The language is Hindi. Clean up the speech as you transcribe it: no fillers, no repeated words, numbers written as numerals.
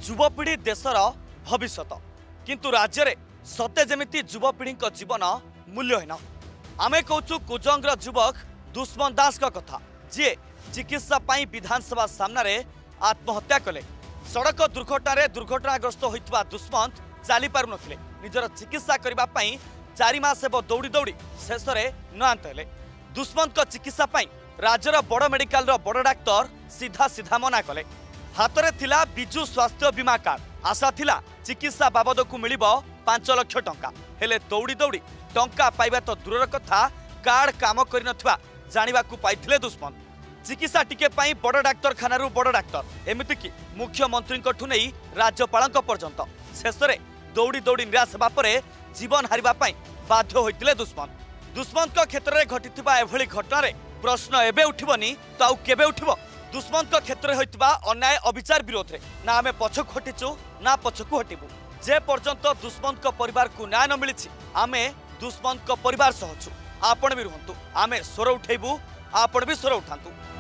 युवपीढ़ी देशर भविष्यत किंतु राज्य रे सते जमिति युवपीढ़ी जीवन मूल्यहीन। आमे कहूँ कुजंगर युवक दुश्मन दास का कथा जी चिकित्सा पाई विधानसभा सामने आत्महत्या कले। सड़क दुर्घटनाग्रस्त होता दुष्मंत चली पार नथिले। निजर चिकित्सा करने 4 मास हेब दौड़ी दौड़ी शेष में नआंत हेले। दुष्मंत चिकित्सा पाई राज्यर बड़ मेडिकल बड़ डाक्तर सीधा सीधा मना कले। हाथ थिला बिजु स्वास्थ्य बीमा कार्ड, आशा थिला चिकित्सा बाबद को मिल 5 लाख टंका। हेले दौड़ी दौड़ी टंका पाइबा तो दूर कथा कार्ड काम कर जाना पाइथिले दुष्मंत। चिकित्सा टिके पाई बड़ डाक्तरखाना बड़ डाक्तर एमतीक मुख्यमंत्री नहीं राज्यपाल पर्यंत शेष में दौड़ी दौड़ी निराश होगा जीवन हारिबा बाध्य होइतिले दुष्मंत। दुष्मंत क्षेत्र में घटी एभली घटना प्रश्न एबे उठिबनी तो आउ केबे उठिबो। दुष्मंत क्षेत्र में होइतिबा अन्याय अविचार विरोध में ना आमे पछक हटिचु ना पछकु हटिबु। जे पर्यंत दुष्मंत परिवार को न्याय न मिली आमे दुष्मंत परिवार सहचु। आपण भी रुहंतु, आमे स्वर उठेबु, आपण भी स्वर उठांतु।